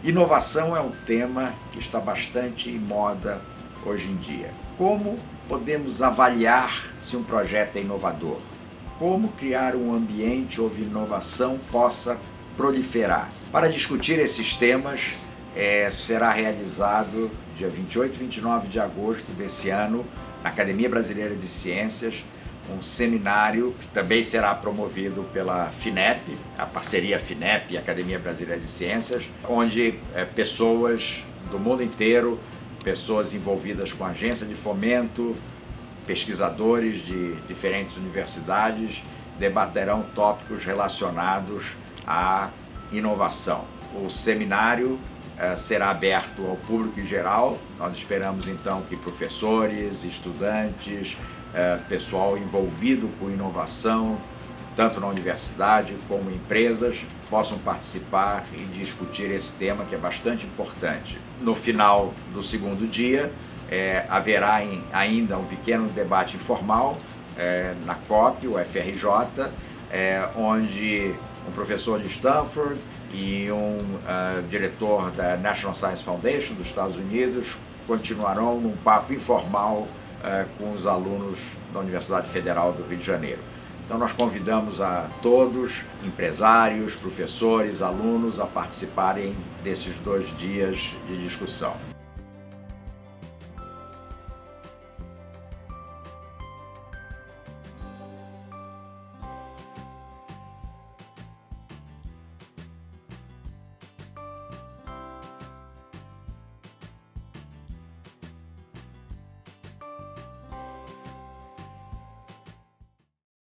Inovação é um tema que está bastante em moda hoje em dia. Como podemos avaliar se um projeto é inovador? Como criar um ambiente onde inovação possa proliferar? Para discutir esses temas, será realizado dia 28 e 29 de agosto desse ano, na Academia Brasileira de Ciências, um seminário que também será promovido pela FINEP, a parceria FINEP e Academia Brasileira de Ciências, onde pessoas do mundo inteiro, pessoas envolvidas com agência de fomento, pesquisadores de diferentes universidades, debaterão tópicos relacionados à inovação. O seminário será aberto ao público em geral. Nós esperamos então que professores, estudantes, pessoal envolvido com inovação, tanto na universidade como empresas, possam participar e discutir esse tema que é bastante importante. No final do segundo dia, haverá ainda um pequeno debate informal na COP, o FRJ, onde um professor de Stanford e um diretor da National Science Foundation dos Estados Unidos continuarão num papo informal com os alunos da Universidade Federal do Rio de Janeiro. Então nós convidamos a todos, empresários, professores, alunos, a participarem desses 2 dias de discussão.